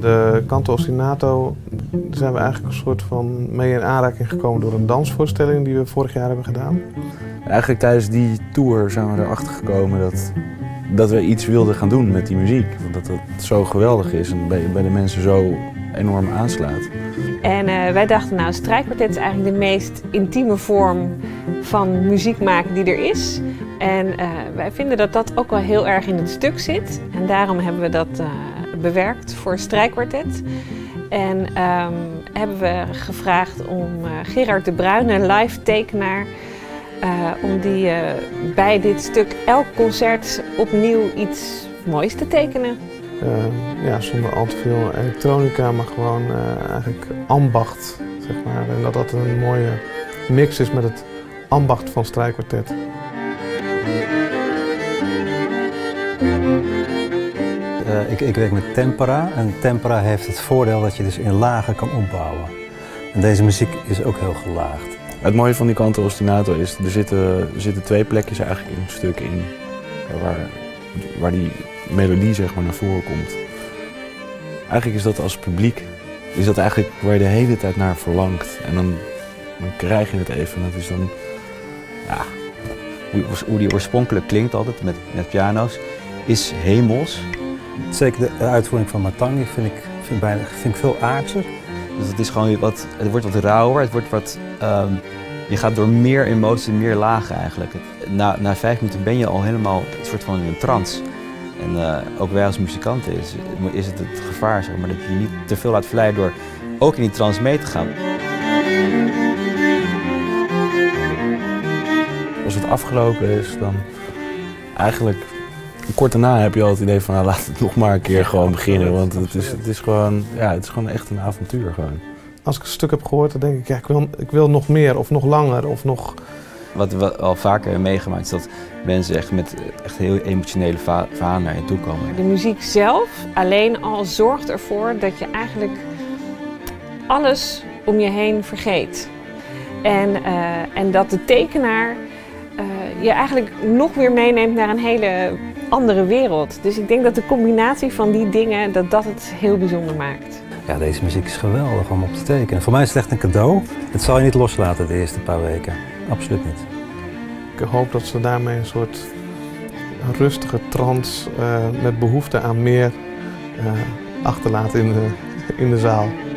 De Canto Ostinato zijn we eigenlijk een soort van mee in aanraking gekomen door een dansvoorstelling die we vorig jaar hebben gedaan. Eigenlijk tijdens die tour zijn we erachter gekomen dat we iets wilden gaan doen met die muziek. Dat het zo geweldig is en bij de mensen zo enorm aanslaat. En wij dachten, nou, strijkkwartet is eigenlijk de meest intieme vorm van muziek maken die er is. En wij vinden dat dat ook wel heel erg in het stuk zit. En daarom hebben we dat bewerkt voor strijkkwartet. En hebben we gevraagd om Gerard de Bruin, een live tekenaar, om die bij dit stuk elk concert opnieuw iets moois te tekenen. Ja, zonder al te veel elektronica, maar gewoon eigenlijk ambacht, zeg maar. En dat dat een mooie mix is met het ambacht van strijkkwartet. Ik werk met tempera en tempera heeft het voordeel dat je dus in lagen kan opbouwen. En deze muziek is ook heel gelaagd. Het mooie van die Canto Ostinato is, er zitten twee plekjes eigenlijk in het stuk in waar die melodie zeg maar naar voren komt. Eigenlijk is dat als publiek, is dat eigenlijk waar je de hele tijd naar verlangt. En dan krijg je het even. Dat is dan, ja, hoe die oorspronkelijk klinkt altijd met piano's, is hemels. Zeker de uitvoering van Matangi vind ik veel aardser. Dus het is gewoon het wordt wat rauwer, het wordt wat, je gaat door meer emotie, meer lagen eigenlijk. Na 5 minuten ben je al helemaal een soort van in een trance. En ook wij als muzikanten is het gevaar, zeg maar, dat je je niet te veel laat verleiden door ook in die trance mee te gaan. Als het afgelopen is, dan eigenlijk kort daarna heb je al het idee van nou, laat het nog maar een keer gewoon beginnen. Want het is gewoon echt een avontuur gewoon. Als ik een stuk heb gehoord, dan denk ik, ja, ik wil nog meer of nog langer of nog... Wat we al vaker hebben meegemaakt is dat mensen echt met heel emotionele verhalen naar je toe komen. De muziek zelf alleen al zorgt ervoor dat je eigenlijk alles om je heen vergeet. En dat de tekenaar je eigenlijk nog weer meeneemt naar een hele andere wereld. Dus ik denk dat de combinatie van die dingen, dat het heel bijzonder maakt. Ja, deze muziek is geweldig om op te tekenen. Voor mij is het echt een cadeau. Het zal je niet loslaten de eerste paar weken. Absoluut niet. Ik hoop dat ze daarmee een soort rustige trance met behoefte aan meer achterlaten in de zaal.